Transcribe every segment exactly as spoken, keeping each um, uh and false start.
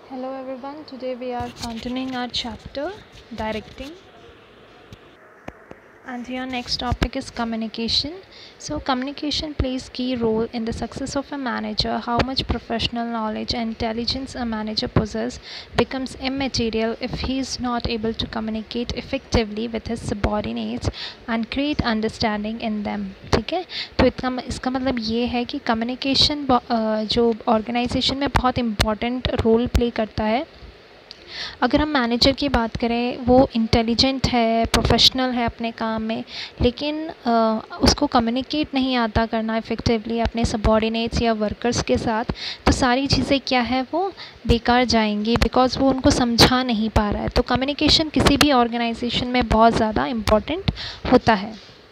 Hello everyone, today we are continuing our chapter directing, and your next topic is communication. So communication plays key role in the success of a manager. How much professional knowledge and intelligence a manager possesses becomes immaterial if he is not able to communicate effectively with his subordinates and create understanding in them. ठीक है, तो इसका इसका मतलब ये है कि communication जो ऑर्गेनाइजेशन में बहुत इम्पॉर्टेंट रोल प्ले करता है. अगर हम मैनेजर की बात करें, वो इंटेलिजेंट है, प्रोफेशनल है अपने काम में, लेकिन आ, उसको कम्युनिकेट नहीं आता करना इफ़ेक्टिवली अपने सबॉर्डिनेट्स या वर्कर्स के साथ, तो सारी चीज़ें क्या है वो बेकार जाएंगी, बिकॉज़ वो उनको समझा नहीं पा रहा है. तो कम्युनिकेशन किसी भी ऑर्गेनाइजेशन में बहुत ज़्यादा इम्पॉर्टेंट होता है.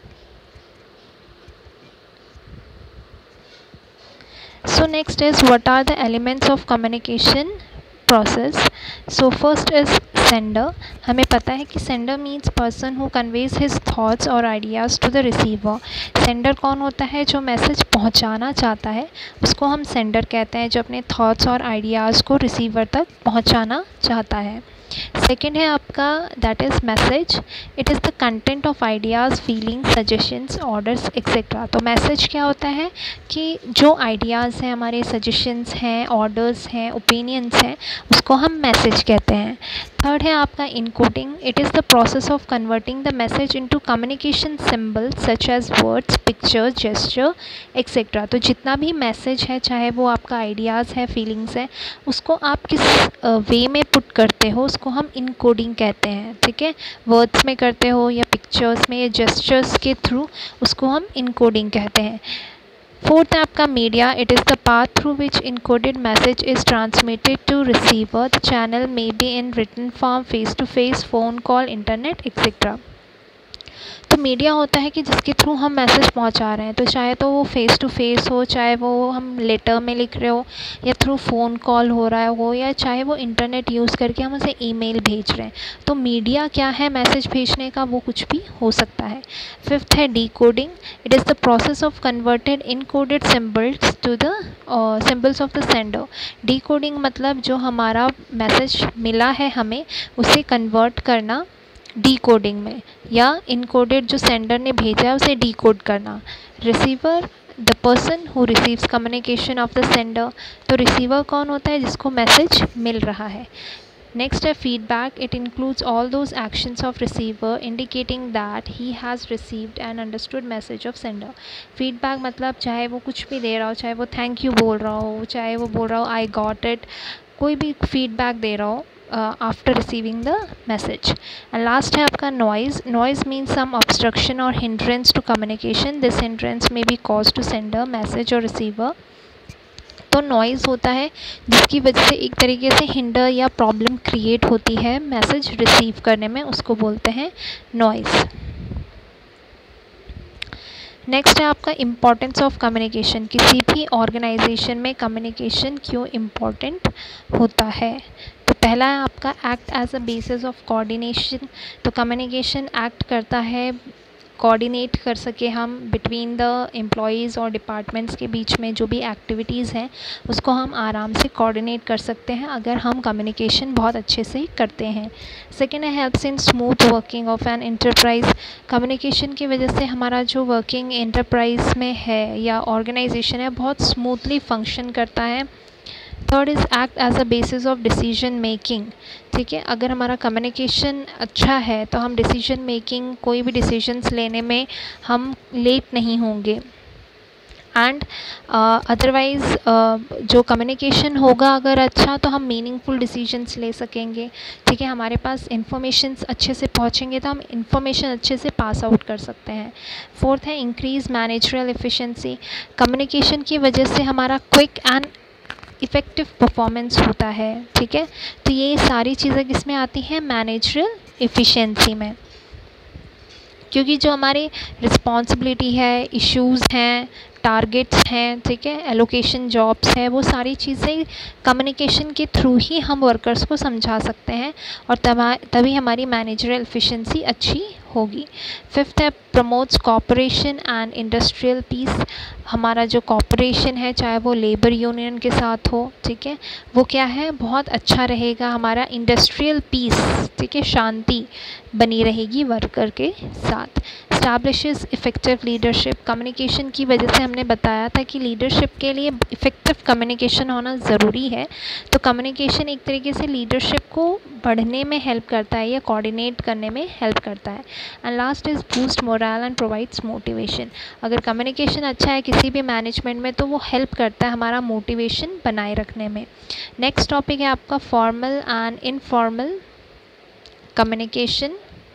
So next is, what are the elements of communication process? So first is sender. हमें पता है कि sender means person who conveys his thoughts or ideas to the receiver. sender कौन होता है? जो मैसेज पहुंचाना चाहता है उसको हम sender कहते हैं, जो अपने thoughts और ideas को receiver तक पहुंचाना चाहता है. सेकेंड है आपका that is message. It is the content of ideas, feelings, suggestions, orders etcetera. तो मैसेज क्या होता है कि जो आइडियाज़ हैं, हमारे सजेशंस हैं, ऑर्डर्स हैं, ओपिनियंस हैं, उसको हम मैसेज कहते हैं. थर्ड है आपका encoding. It is the process of converting the message into communication symbols such as words, picture, gesture etcetera. तो जितना भी मैसेज है, चाहे वो आपका आइडियाज़ है, फीलिंग्स है, उसको आप किस वे में पुट करते हो उसको हम इनकोडिंग कहते हैं. ठीक है, वर्ड्स में करते हो या पिक्चर्स में या जेस्चर्स के थ्रू, उसको हम इनकोडिंग कहते हैं. फोर्थ है आपका media. It is the path through which encoded message is transmitted to receiver. The channel may be in written form, face to face, phone call, internet etcetera. तो media होता है कि जिसके थ्रू हम मैसेज पहुंचा रहे हैं, तो चाहे तो वो फ़ेस टू फेस हो, चाहे वो हम लेटर में लिख रहे हो, या थ्रू फ़ोन कॉल हो रहा है हो, या चाहे वो इंटरनेट यूज़ करके हम उसे ईमेल भेज रहे हैं. तो मीडिया क्या है मैसेज भेजने का, वो कुछ भी हो सकता है. फिफ्थ है decoding. It is the process of converted encoded symbols to the symbols of the sender. Decoding मतलब जो हमारा मैसेज मिला है हमें उसे कन्वर्ट करना डीकोडिंग में, या इनकोडेड जो सेंडर ने भेजा है उसे डीकोड करना. Receiver, the person who receives communication of the sender. तो रिसीवर कौन होता है? जिसको मैसेज मिल रहा है. नेक्स्ट है feedback. It includes all those actions of receiver indicating that he has received and understood message of sender. Feedback मतलब चाहे वो कुछ भी दे रहा हो, चाहे वो थैंक यू बोल रहा हो, चाहे वो बोल रहा हो आई गॉट इट, कोई भी फीडबैक दे रहा हो after receiving the message. And last है आपका noise. Noise means some obstruction और hindrance to communication. This hindrance may be cause to sender, message और रिसीवर. तो नॉइज़ होता है जिसकी वजह से एक तरीके से हिंडर या प्रॉब्लम क्रिएट होती है मैसेज रिसीव करने में, उसको बोलते हैं नॉइज़. नेक्स्ट है आपका इम्पॉर्टेंस ऑफ कम्युनिकेशन. किसी भी ऑर्गेनाइजेशन में कम्युनिकेशन क्यों इम्पॉर्टेंट होता है? तो पहला है आपका act as a basis of coordination. तो कम्युनिकेशन एक्ट करता है, कोऑर्डिनेट कर सके हम बिटवीन द एम्प्लॉयज़ और डिपार्टमेंट्स के बीच में जो भी एक्टिविटीज़ हैं उसको हम आराम से कोऑर्डिनेट कर सकते हैं अगर हम कम्युनिकेशन बहुत अच्छे से करते हैं. सेकेंड है helps in smooth working of an enterprise. Communication की वजह से हमारा जो वर्किंग एंटरप्राइज में है या ऑर्गेनाइजेशन है बहुत स्मूथली फंक्शन करता है. Third is act as a basis of decision making. ठीक है, अगर हमारा कम्युनिकेशन अच्छा है तो हम डिसीजन मेकिंग, कोई भी डिसीजंस लेने में हम लेट नहीं होंगे. एंड अदरवाइज़ जो कम्युनिकेशन होगा अगर अच्छा तो हम मीनिंगफुल डिसीजंस ले सकेंगे. ठीक है, हमारे पास इंफॉर्मेशंस अच्छे से पहुंचेंगे तो हम इंफॉर्मेशन अच्छे से पास आउट कर सकते हैं. फोर्थ है इंक्रीज मैनेजरियल एफिशिएंसी. कम्युनिकेशन की वजह से हमारा क्विक एंड इफ़ेक्टिव परफॉर्मेंस होता है. ठीक है, तो ये सारी चीज़ें किस में आती हैं? मैनेजरियल एफिशिएंसी में. क्योंकि जो हमारी रिस्पॉन्सिबिलिटी है, इश्यूज़ हैं, टारगेट्स हैं, ठीक है, एलोकेशन जॉब्स है, वो सारी चीज़ें कम्युनिकेशन के थ्रू ही हम वर्कर्स को समझा सकते हैं और तब तभी हमारी मैनेजरियल एफिशिएंसी अच्छी होगी। फिफ्थ है promotes cooperation and industrial peace. हमारा जो कॉपरेशन है, चाहे वो लेबर यूनियन के साथ हो, ठीक है, वो क्या है, बहुत अच्छा रहेगा। हमारा इंडस्ट्रियल पीस, ठीक है, शांति बनी रहेगी वर्कर के साथ। Establishes effective leadership. कम्युनिकेशन की वजह से हमने बताया था कि लीडरशिप के लिए इफ़ेक्टिव कम्युनिकेशन होना ज़रूरी है। तो कम्युनिकेशन एक तरीके से लीडरशिप को बढ़ने में हेल्प करता है या कोऑर्डिनेट करने में हेल्प करता है। And last is boost moral and provides motivation. अगर कम्युनिकेशन अच्छा है किसी भी मैनेजमेंट में तो वो हेल्प करता है हमारा मोटिवेशन बनाए रखने में। नेक्स्ट टॉपिक है आपका formal and informal communication.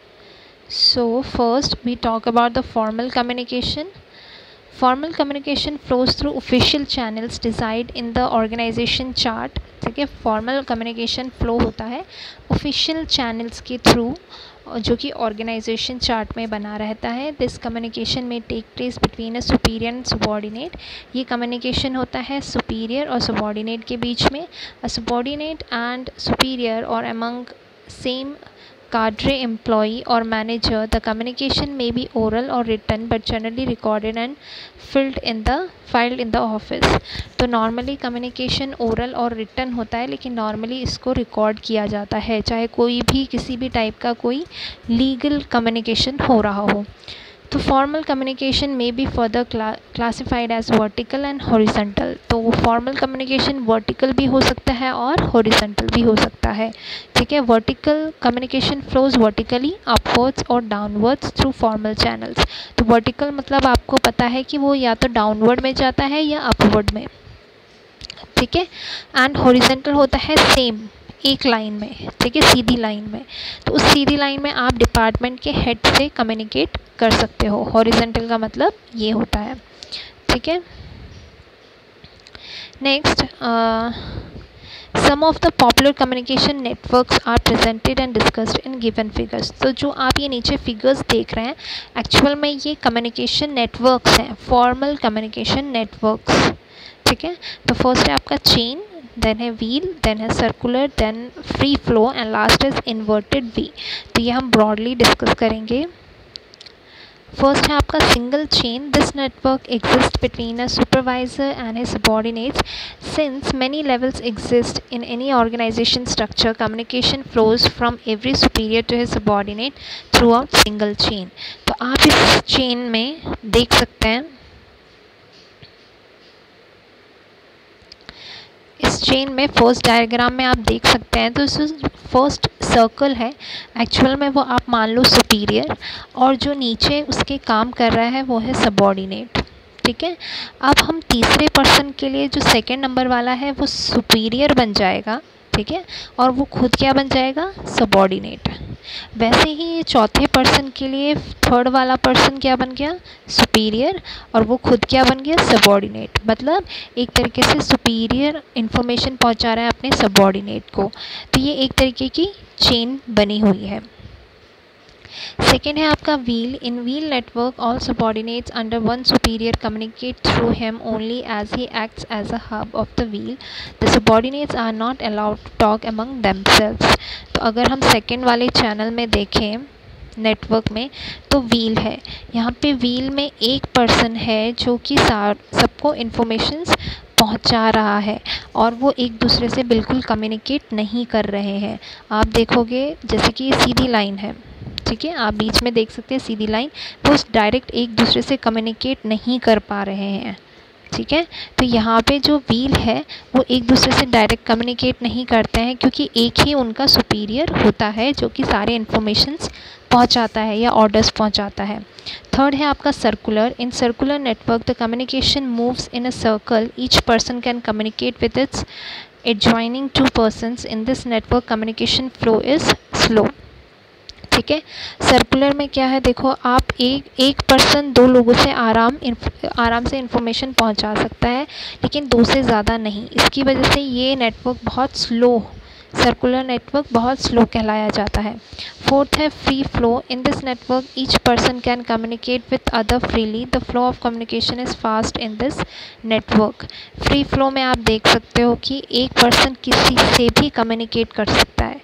So first we talk about the formal communication. Formal communication flows through official channels decided in the organization chart. ठीक है, फॉर्मल कम्युनिकेशन फ्लो होता है ऑफिशियल चैनल्स के थ्रू जो कि organisation chart में बना रहता है। This communication may take place between a superior and subordinate. ये कम्युनिकेशन होता है सुपीरियर और सबॉर्डिनेट के बीच में। अ सबॉर्डिनेट एंड सुपीरियर और among same cadre employee or manager, the communication may be oral or written but generally recorded and filled in the filed in the office. तो normally communication oral और written होता है, लेकिन normally इसको record किया जाता है, चाहे कोई भी किसी भी टाइप का कोई लीगल कम्युनिकेशन हो रहा हो। तो formal communication may be further classified as vertical and horizontal. तो फॉर्मल कम्युनिकेशन वर्टिकल भी हो सकता है और हॉरिजॉन्टल भी हो सकता है, ठीक है। Vertical communication flows vertically upwards और डाउनवर्ड्स थ्रू फॉर्मल चैनल्स। तो वर्टिकल मतलब आपको पता है कि वो या तो डाउनवर्ड में जाता है या अपवर्ड में, ठीक है। एंड हॉरिजॉन्टल होता है सेम एक लाइन में, ठीक है, सीधी लाइन में। तो उस सीधी लाइन में आप डिपार्टमेंट के हेड से कम्युनिकेट कर सकते हो। हॉरिजॉन्टल का मतलब ये होता है, ठीक है। Next, some of the popular communication networks are presented and discussed in given figures. तो जो आप ये नीचे फिगर्स देख रहे हैं एक्चुअल में ये कम्युनिकेशन नेटवर्क्स हैं, फॉर्मल कम्युनिकेशन नेटवर्क्स, ठीक है। तो फर्स्ट है आपका चेन, देन है व्हील, देन है circular, then free flow and last is inverted V. तो ये हम ब्रॉडली डिस्कस करेंगे। फर्स्ट है आपका single chain. This network exist between a supervisor and his subordinates. Since many levels exist in any organisation structure, communication flows from every superior to his subordinate throughout single chain. तो आप इस chain में देख सकते हैं, इस chain में first diagram में आप देख सकते हैं, तो इस फर्स्ट सर्कल है, एक्चुअल में वो आप मान लो सुपीरियर, और जो नीचे उसके काम कर रहा है वो है सबॉर्डिनेट, ठीक है। अब हम तीसरे पर्सन के लिए जो सेकंड नंबर वाला है वो सुपीरियर बन जाएगा, ठीक है, और वो खुद क्या बन जाएगा, सबॉर्डिनेट। वैसे ही ये चौथे पर्सन के लिए थर्ड वाला पर्सन क्या बन गया, सुपीरियर, और वो खुद क्या बन गया, सबॉर्डिनेट। मतलब एक तरीके से सुपीरियर इंफॉर्मेशन पहुंचा रहा है अपने सबॉर्डिनेट को। तो ये एक तरीके की चेन बनी हुई है। सेकेंड है आपका wheel. In wheel network all subordinates under one superior communicate through him only as he acts as a hub of the wheel. The subordinates are not allowed to talk among themselves. तो अगर हम second वाले channel में देखें network में, तो wheel है, यहाँ पे व्हील में एक पर्सन है जो कि सबको इन्फॉर्मेशंस पहुंचा रहा है, और वो एक दूसरे से बिल्कुल कम्युनिकेट नहीं कर रहे हैं। आप देखोगे जैसे कि ये सीधी लाइन है, ठीक है, आप बीच में देख सकते हैं सीधी लाइन, वो डायरेक्ट एक दूसरे से कम्युनिकेट नहीं कर पा रहे हैं, ठीक है। तो यहाँ पे जो व्हील है वो एक दूसरे से डायरेक्ट कम्युनिकेट नहीं करते हैं, क्योंकि एक ही उनका सुपीरियर होता है जो कि सारे इन्फॉर्मेशंस पहुँचाता है या ऑर्डर्स पहुँचाता है। थर्ड है आपका circular. In circular network the communication moves in a circle, each person can communicate with its adjoining two persons. In this network communication flow is slow, ठीक है। सर्कुलर में क्या है, देखो आप एक एक पर्सन दो लोगों से आराम आराम से इन्फॉर्मेशन पहुंचा सकता है, लेकिन दो से ज़्यादा नहीं। इसकी वजह से ये नेटवर्क बहुत स्लो, सर्कुलर नेटवर्क बहुत स्लो कहलाया जाता है। फोर्थ है free flow. In this network each person can communicate with other freely. The flow of communication is fast in this network. Free flow में आप देख सकते हो कि एक पर्सन किसी से भी कम्युनिकेट कर सकता है, ठीक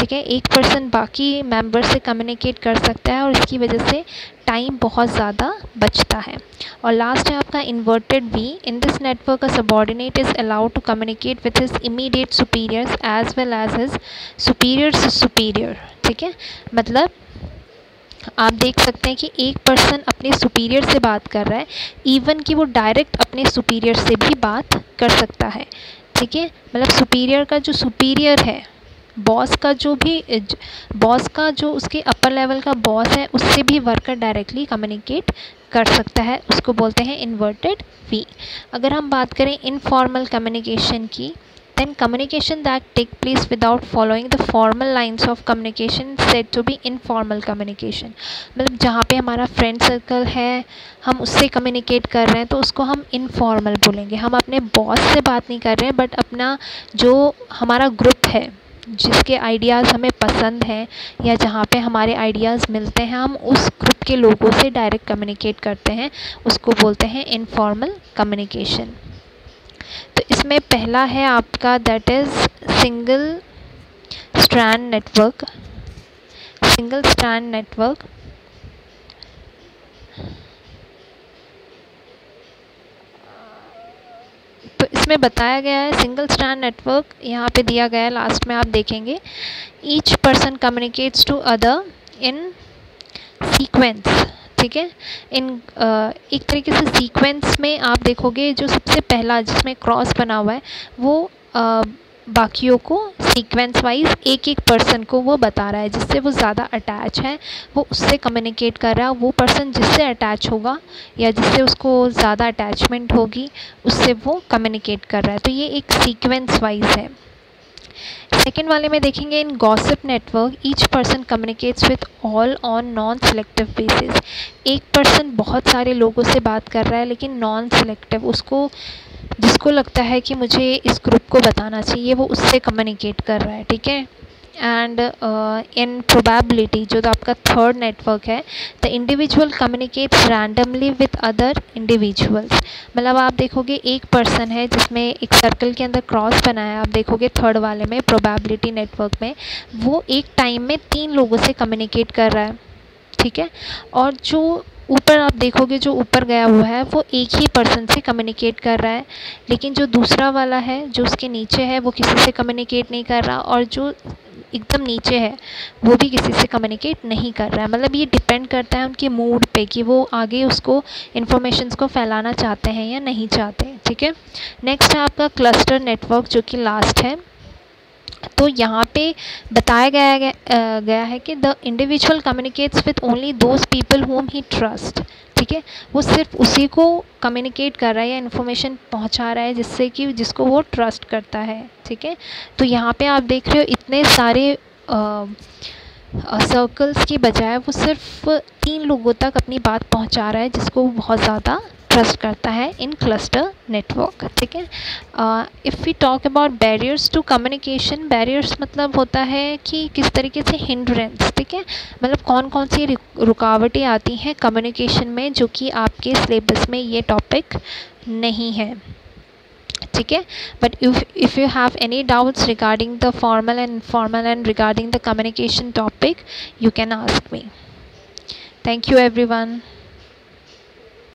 ठीक है। एक पर्सन बाकी मेंबर से कम्युनिकेट कर सकता है और इसकी वजह से टाइम बहुत ज़्यादा बचता है। और लास्ट है आपका inverted V. In this network a subordinate is allowed to communicate with his immediate superiors as well as his superior's superior. ठीक है, मतलब आप देख सकते हैं कि एक पर्सन अपने सुपीरियर से बात कर रहा है, इवन कि वो डायरेक्ट अपने सुपीरियर से भी बात कर सकता है। ठीक है, मतलब सुपीरियर का जो सुपीरियर है, बॉस का जो भी बॉस का जो उसके अपर लेवल का बॉस है, उससे भी वर्कर डायरेक्टली कम्युनिकेट कर सकता है, उसको बोलते हैं इन्वर्टेड वी। अगर हम बात करें इनफॉर्मल कम्युनिकेशन की, then communication that take place without following the formal lines of communication said to be informal communication। मतलब जहाँ पे हमारा फ्रेंड सर्कल है, हम उससे कम्युनिकेट कर रहे हैं तो उसको हम इनफॉर्मल बोलेंगे। हम अपने बॉस से बात नहीं कर रहे हैं, बट अपना जो हमारा ग्रुप है, जिसके आइडियाज़ हमें पसंद हैं या जहाँ पे हमारे आइडियाज़ मिलते हैं, हम उस ग्रुप के लोगों से डायरेक्ट कम्युनिकेट करते हैं, उसको बोलते हैं इनफॉर्मल कम्युनिकेशन। तो इसमें पहला है आपका that is single strand network. Single strand network तो इसमें बताया गया है सिंगल स्ट्रैंड नेटवर्क, यहाँ पे दिया गया है, लास्ट में आप देखेंगे। Each person communicates to other in sequence. ठीक है, इन एक तरीके से सीक्वेंस में आप देखोगे जो सबसे पहला जिसमें क्रॉस बना हुआ है वो आ, बाकियों को सीक्वेंस वाइज एक एक पर्सन को वो बता रहा है, जिससे वो ज़्यादा अटैच है, वो उससे कम्युनिकेट कर रहा है। वो पर्सन जिससे अटैच होगा या जिससे उसको ज़्यादा अटैचमेंट होगी, उससे वो कम्युनिकेट कर रहा है। तो ये एक सीक्वेंस वाइज है। सेकेंड वाले में देखेंगे in gossip network each person communicates with all on non selective basis. एक पर्सन बहुत सारे लोगों से बात कर रहा है लेकिन नॉन सेलेक्टिव, उसको जिसको लगता है कि मुझे इस ग्रुप को बताना चाहिए वो उससे कम्युनिकेट कर रहा है। ठीक है, एंड इन प्रोबेबिलिटी जो तो आपका थर्ड नेटवर्क है, the individual communicates randomly with other individuals. मतलब आप देखोगे एक पर्सन है जिसमें एक सर्कल के अंदर क्रॉस बना है, आप देखोगे थर्ड वाले में प्रोबेबिलिटी नेटवर्क में वो एक टाइम में तीन लोगों से कम्युनिकेट कर रहा है। ठीक है, और जो ऊपर आप देखोगे जो ऊपर गया हुआ है वो एक ही पर्सन से कम्युनिकेट कर रहा है, लेकिन जो दूसरा वाला है जो उसके नीचे है वो किसी से कम्युनिकेट नहीं कर रहा, और जो एकदम नीचे है वो भी किसी से कम्युनिकेट नहीं कर रहा है। मतलब ये डिपेंड करता है उनके मूड पे कि वो आगे उसको इन्फॉर्मेशंस को फैलाना चाहते हैं या नहीं चाहते। ठीक है, नेक्स्ट है आपका क्लस्टर नेटवर्क जो कि लास्ट है। तो यहाँ पे बताया गया गया, गया है कि the individual communicates with only those people whom he trust. ठीक है, वो सिर्फ उसी को कम्युनिकेट कर रहा है या इन्फॉर्मेशन पहुँचा रहा है जिससे कि जिसको वो ट्रस्ट करता है। ठीक है, तो यहाँ पे आप देख रहे हो इतने सारे सर्कल्स की बजाय वो सिर्फ तीन लोगों तक अपनी बात पहुँचा रहा है जिसको वो बहुत ज़्यादा ट्रस्ट करता है इन क्लस्टर नेटवर्क। ठीक है, if we talk about barriers to communication, barriers मतलब होता है कि किस तरीके से हिंड्रेंस। ठीक है, मतलब कौन कौन सी रुकावटें आती हैं कम्युनिकेशन में जो कि आपके सिलेबस में ये टॉपिक नहीं है। ठीक है, but if if you have any doubts regarding the formal and informal and regarding the communication topic, you can ask me. Thank you everyone.